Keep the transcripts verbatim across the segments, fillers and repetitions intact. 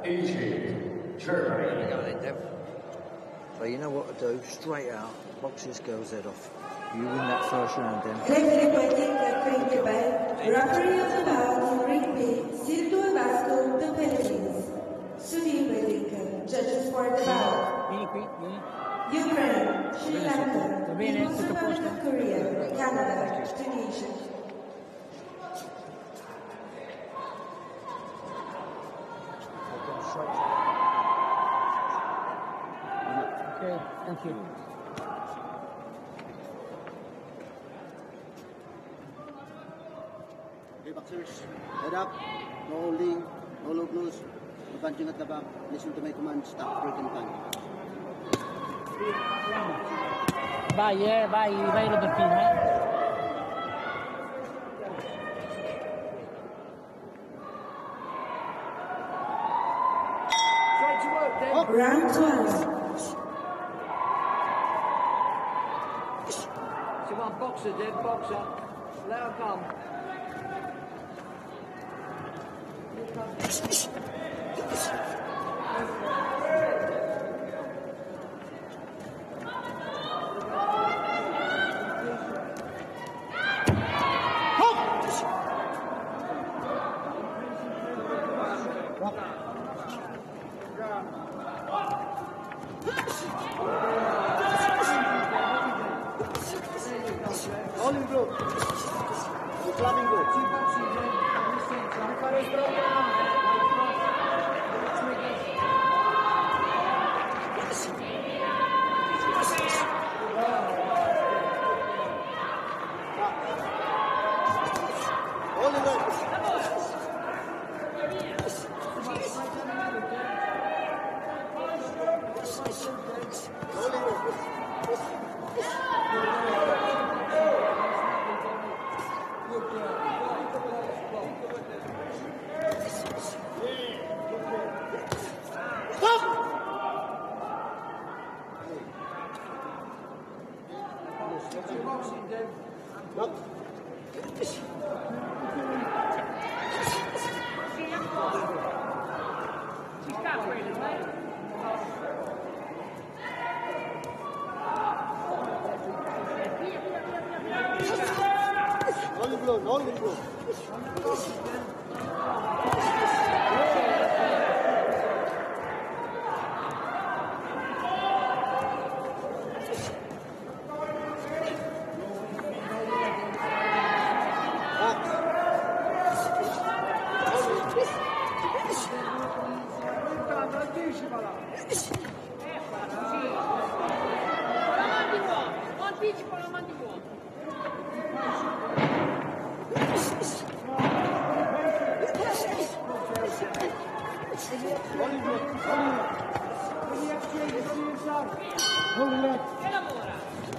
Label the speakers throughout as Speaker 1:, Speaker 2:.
Speaker 1: Beijing, Germany.
Speaker 2: Go then, Deb. So you know what to do. Straight out, box this girl's head off. You win that first round, then.
Speaker 3: Referee pointing at ring the bell. Referee of the bout, ring B, Silvio Vasco, the Philippines. Sudhi Vedika, judges for the bout.
Speaker 4: Vieni qui, vieni.
Speaker 3: Ukraine, Sri Lanka,
Speaker 4: Va bene,
Speaker 3: People's
Speaker 4: tutto a
Speaker 3: Republic
Speaker 4: posto?
Speaker 3: of Korea, Canada, Tunisia.
Speaker 4: Okay, thank you.
Speaker 5: Okay, boxers, head up, no holding, no low blows, no punching at the back, listen to my command, stop, break and punch.
Speaker 4: Vai, eh, vai, vai Robertino, eh.
Speaker 3: Round twelve.
Speaker 2: Come on, boxer, Deb, boxer. Let her come.
Speaker 5: Rolling blow. The clubbing blow. Rolling blow. Rolling Rolling blow, rolling blow.
Speaker 4: Anticipo la mandibuola. Che lavora?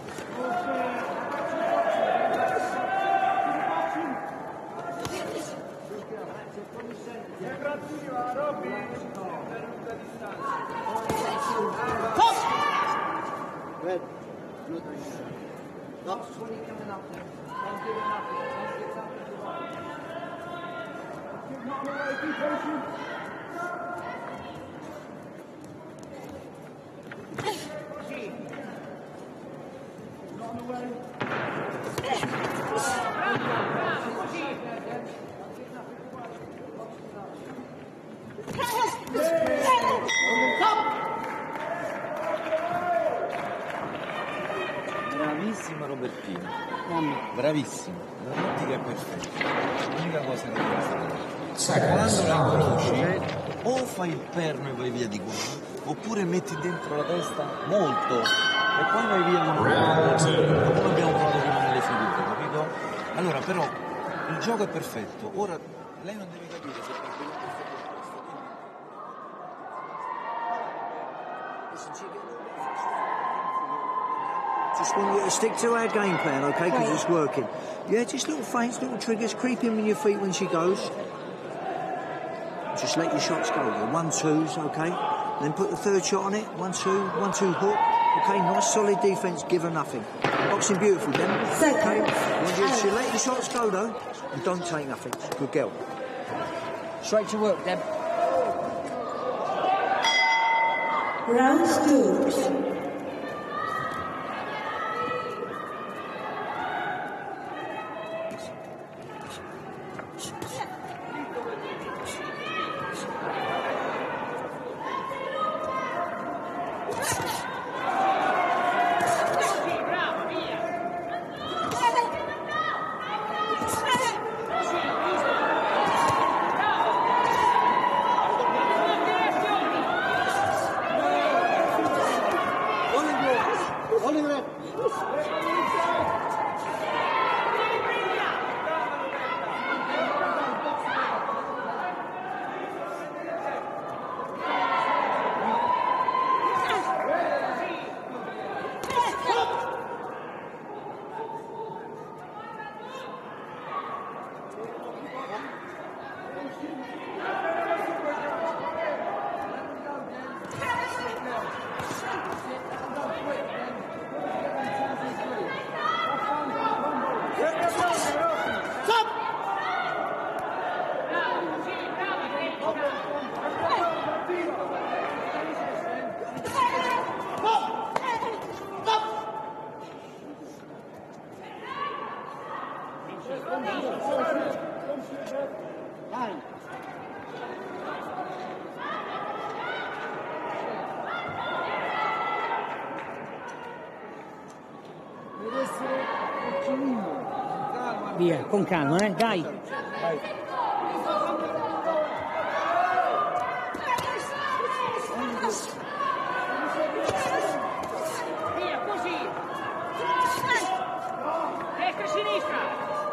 Speaker 5: Red. Blue. Stop.
Speaker 2: Bravissimo Robertino, bravissimo, la tattica è perfetta, l'unica cosa che devi fare, quando la incroci o fai il perno e vai via di qua, oppure metti dentro la testa molto e poi vai via con un po', come abbiamo provato prima nelle figure, capito? Allora però il gioco è perfetto, ora lei non deve capire se per quello che Just want you to stick to our game plan, okay? Because it's working. Yeah, just little feints, little triggers. Creep in with your feet when she goes. Just let your shots go. Your one twos, okay? Then put the third shot on it. One two, one two hook. Okay, nice solid defense. Give her nothing. Boxing beautiful, then. Okay. When you should let your shots go though, and don't take nothing. Good girl.
Speaker 4: Straight to work, Deb.
Speaker 3: Round two.
Speaker 4: Via, con calma, eh? Dai.
Speaker 2: Vai.
Speaker 1: Via, così. Destra e sinistra.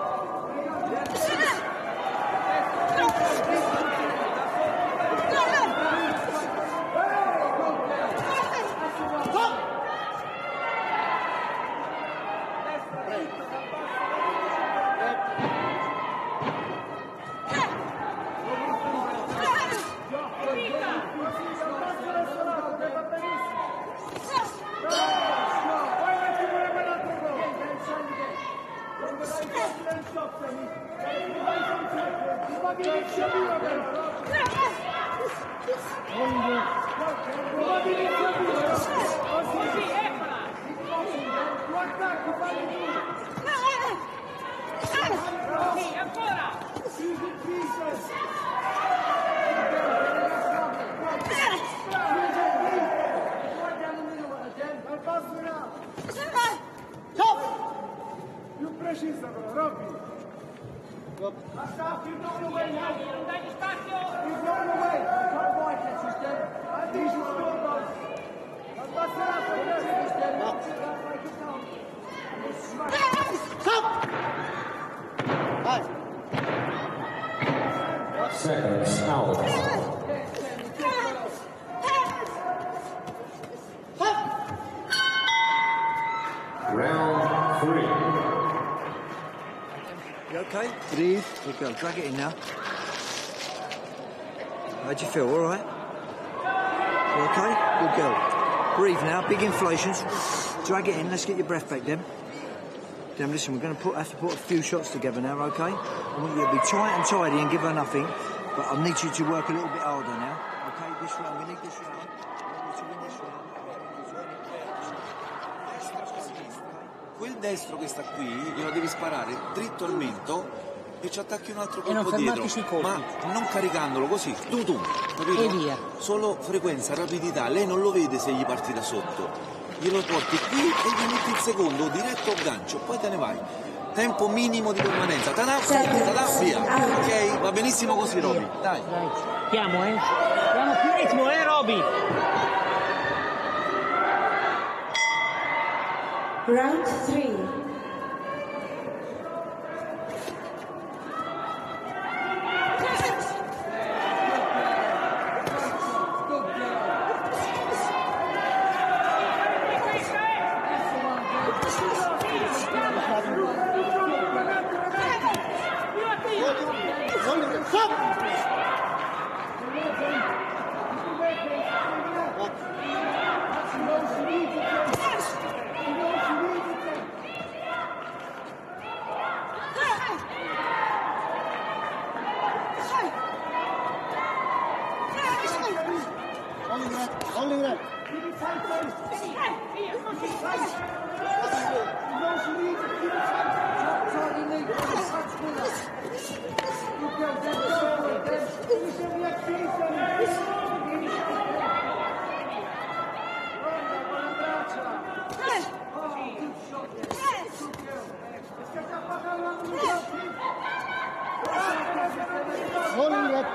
Speaker 6: Più precisa però, Robby. Basta, più non away now.
Speaker 1: Non dagli spazio.
Speaker 6: Più non away. Don't fight it, sister. I think you score, boss. Abbasserà, sister. No.
Speaker 5: Stop! Vai.
Speaker 7: Seconds out. Round three.
Speaker 8: You okay? Breathe. Good girl. Drag it in now. How'd you feel? All right? You okay? Good girl. Breathe now. Big inflations. Drag it in. Let's get your breath back, Dem. Dem, listen, we're going to put, have to put a few shots together now, okay? I want you to be tight and tidy and give her nothing, but I need you to work a little bit harder now. Okay, this round. We need this round. I want you to win this round.
Speaker 2: Quel destro che sta qui glielo devi sparare dritto al mento e ci attacchi un altro
Speaker 4: E non
Speaker 2: colpo
Speaker 4: fermarti
Speaker 2: dietro,
Speaker 4: sui colpi.
Speaker 2: ma non caricandolo così, tu tu, capito?
Speaker 4: E via.
Speaker 2: Solo frequenza, rapidità, lei non lo vede se gli parti da sotto, glielo porti qui e gli metti il secondo diretto al gancio, poi te ne vai. Tempo minimo di permanenza, tada, tada, via, ok? Va benissimo così, Roby, dai.
Speaker 4: Dai, chiamo, eh? Diamo più ritmo, eh, Roby?
Speaker 3: Round three.
Speaker 1: Via, così.
Speaker 6: Non si dice più di lei, più che un tempo sopra il tempo, mi sembra che
Speaker 5: Holding it.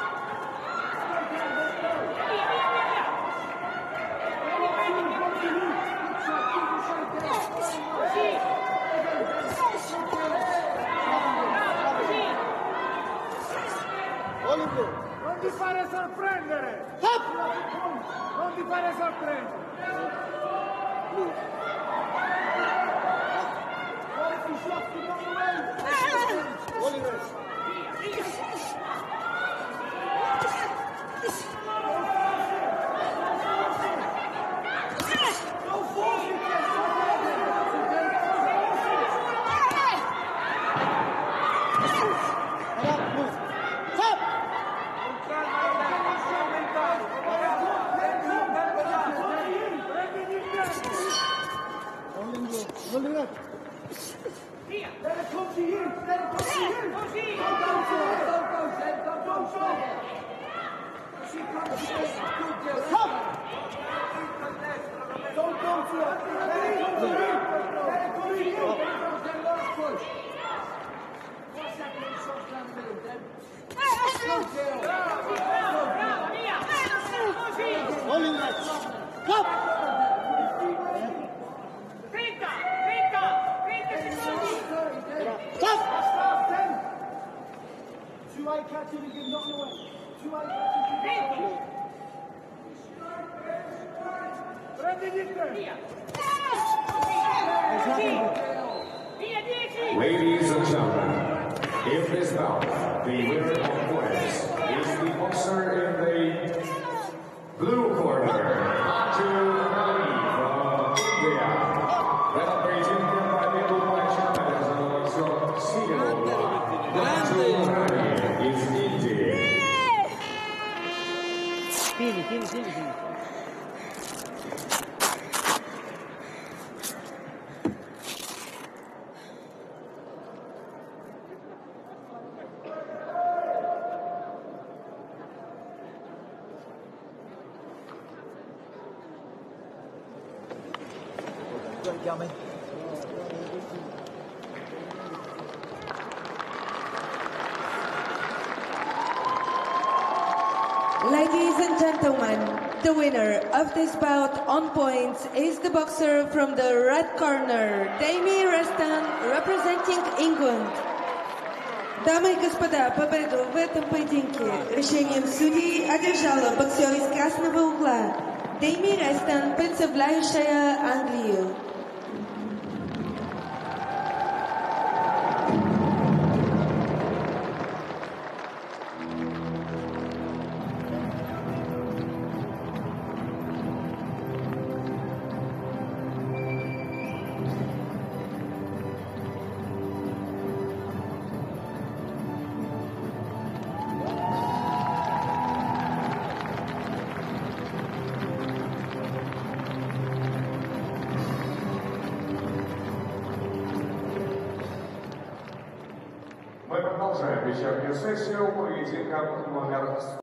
Speaker 5: Holding it.
Speaker 6: non ti fare sorprendere! Non ti fare sorprendere!
Speaker 5: Holding it. Holding it.
Speaker 1: Via.
Speaker 6: Let it come to you! Let it come to you!
Speaker 1: Così.
Speaker 6: Don't go to it! Don't go to it! Don't go to it! She comes to us. Good girl. Come! Don't go to it! Let it come to you! Let it come to you! Then last push. What's happening? Shots down the middle, then. Good girl.
Speaker 1: Bravo, bravo, via. Così.
Speaker 5: Holding it. Come!
Speaker 1: trenta, trenta, trenta secondi.
Speaker 5: Stop!
Speaker 6: Stop then! Two eye catching and give nothing away. Two eye catching and give nothing away. Prendi di te!
Speaker 1: Via. Via, dieci.
Speaker 7: Ladies and gentlemen, in this bout, the winner of points is the boxer in the blue corner, Arjun Ali from India. Represented by the Dubai Champions of the world, Singapore. Arjun Ali is India.
Speaker 4: Tieni, tieni, tieni, tieni.
Speaker 2: Chiami?
Speaker 3: Ladies and gentlemen, the winner of this bout on points is the boxer from the red corner, Damie Reston, representing England. Дамы и господа, победу в этом поединке решением судей одержала боксер из красного угла Damie Reston, представляющая Англию.
Speaker 7: Мы продолжаем вечернюю сессию поединком номер